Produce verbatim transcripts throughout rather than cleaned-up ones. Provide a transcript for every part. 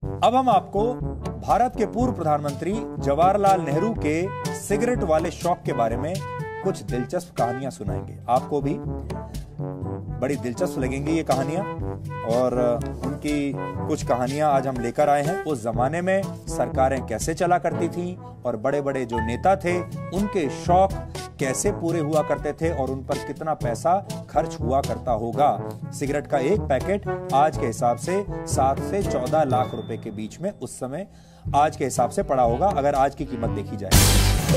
अब हम आपको भारत के पूर्व प्रधानमंत्री जवाहरलाल नेहरू के सिगरेट वाले शौक के बारे में कुछ दिलचस्प कहानियां सुनाएंगे। आपको भी बड़ी दिलचस्प लगेंगी ये कहानियां, और उनकी कुछ कहानियां आज हम लेकर आए हैं। उस जमाने में सरकारें कैसे चला करती थीं और बड़े बड़े जो नेता थे उनके शौक कैसे पूरे हुआ करते थे और उन पर कितना पैसा खर्च हुआ करता होगा। सिगरेट का एक पैकेट आज के हिसाब से सात से चौदह लाख रुपए के बीच में उस समय आज के हिसाब से पड़ा होगा, अगर आज की कीमत देखी जाए।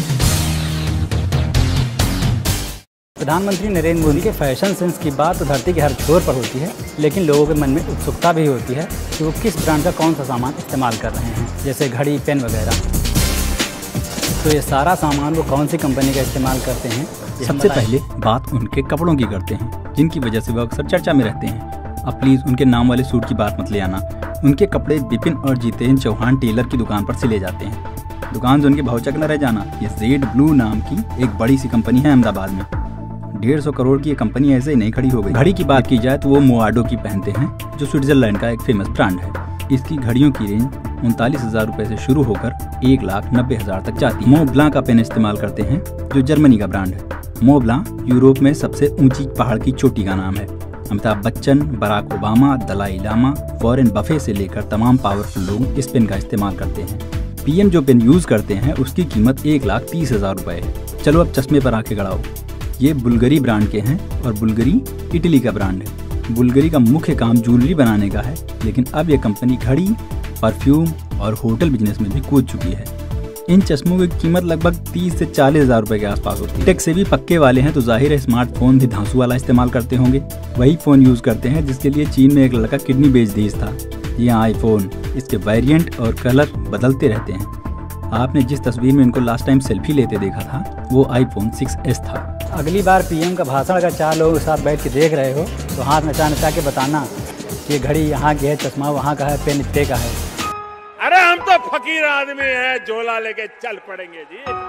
प्रधानमंत्री नरेंद्र मोदी के फैशन सेंस की बात तो धरती के हर छोर पर होती है, लेकिन लोगों के मन में उत्सुकता भी होती है कि वो किस ब्रांड का कौन सा सामान इस्तेमाल कर रहे हैं, जैसे घड़ी, पेन वगैरह। तो ये सारा सामान वो कौन सी कंपनी का इस्तेमाल करते हैं। सबसे पहले बात उनके कपड़ों की करते हैं, जिनकी वजह से वो अक्सर चर्चा में रहते हैं। अब प्लीज़ उनके नाम वाले सूट की बात मत ले आना। उनके कपड़े विपिन और जितेंद्र चौहान टेलर की दुकान पर सिले जाते हैं। दुकान से उनके भौचक न रह जाना। ये रेड ब्लू नाम की एक बड़ी सी कंपनी है अहमदाबाद में। डेढ़ सौ करोड़ की ये कंपनी ऐसे ही नहीं खड़ी हो गई। घड़ी की बात की जाए तो वो मोआडो की पहनते हैं, जो स्विट्जरलैंड का एक फेमस ब्रांड है। इसकी घड़ियों की रेंज उनतालीस हजार रुपए से शुरू होकर एक लाख नब्बे हजार तक जाती है। मो ब्लां का पेन इस्तेमाल करते हैं, जो जर्मनी का ब्रांड है। मो ब्लां यूरोप में सबसे ऊंची पहाड़ की चोटी का नाम है। Amitabh Bachchan, Barack Obama, Dalai Lama, Warren Buffett से लेकर तमाम पावरफुल लोग इस पेन का इस्तेमाल करते हैं। पीएम जो पेन यूज करते हैं उसकी कीमत एक लाख तीस हजार रुपए है। चलो अब चश्मे पर आके गड़ाओ। ये बुल्गरी ब्रांड के हैं और बुल्गरी इटली का ब्रांड है। बुल्गरी का मुख्य काम ज्वेलरी बनाने का है, लेकिन अब ये कंपनी घड़ी, परफ्यूम और होटल बिजनेस में भी कूद चुकी है। इन चश्मों की कीमत लगभग तीस से चालीस हजार रुपए के आसपास होती है। टेक से भी पक्के वाले हैं तो जाहिर है स्मार्टफोन भी धांसू वाला इस्तेमाल करते होंगे। वही फोन यूज करते हैं जिसके लिए चीन में एक लड़का किडनी बेच दी था। ये आईफोन, इसके वेरिएंट और कलर बदलते रहते हैं। आपने जिस तस्वीर में इनको लास्ट टाइम सेल्फी लेते देखा था वो आईफोन सिक्स एस था। अगली बार पीएम का भाषण अगर चार लोगों के साथ बैठ के देख रहे हो तो हाथ नचा नचा के बताना कि ये घड़ी यहाँ की है, चश्मा वहाँ का है, पेन इतने का है। अरे हम तो फकीर आदमी हैं, झोला लेके चल पड़ेंगे जी।